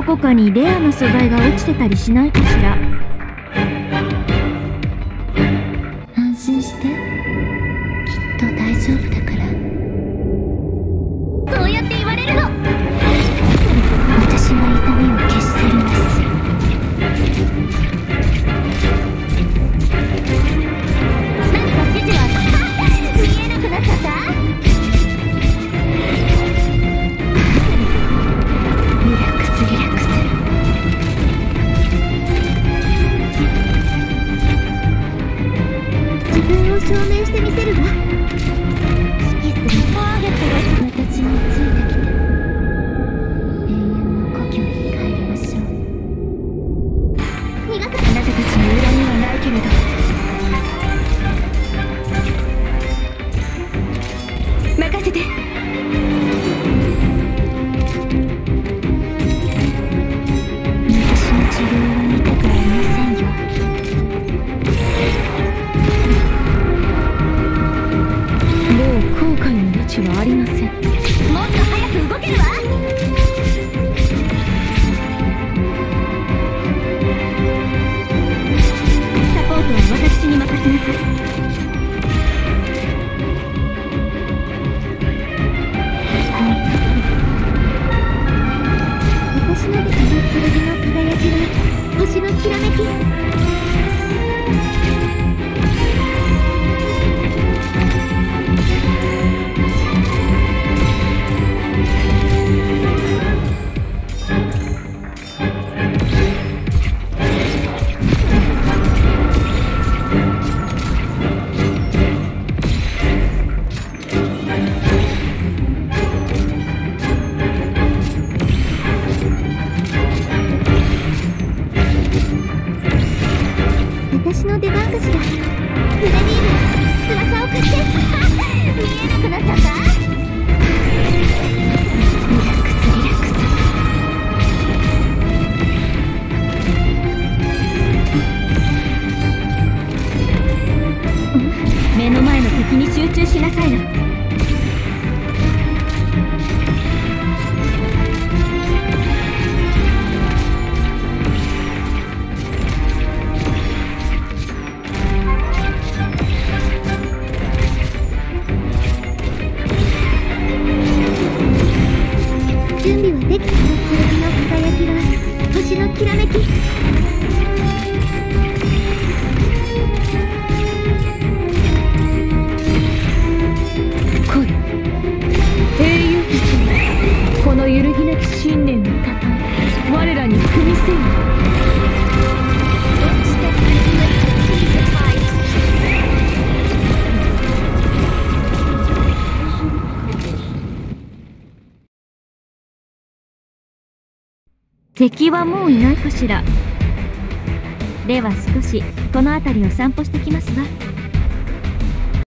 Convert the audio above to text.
こかにレアな素材が落ちてたりしないかしら。 安心して、きっと大丈夫だから。そうやって言われるの。私は痛みを消し去ります。何か指示は見えなくなっちゃった。リラックスリラックス。自分を証明してみせるわ。指揮するターゲットが私についてきて、永遠の故郷に帰りましょう。逃がさあなたたちに恨みはないけれど、任せて。私の治療は見たくありませんよ。もう後悔の余地はありません。もっと早く動けるわ。サポートは私に任せなさい。私の手の剣の輝きは星のきらめき。私の出番かしら。フレディーム、翼を振って見えなくなっちゃった。リラックスリラックス。 目の前の敵に集中しなさいな。 準備はできた。剣の輝きは星のきらめき。 来い、英雄たちにこの揺るぎなき信念をたたえ、我らに踏みせよ。敵はもういないかしら。では少しこの辺りを散歩してきますわ。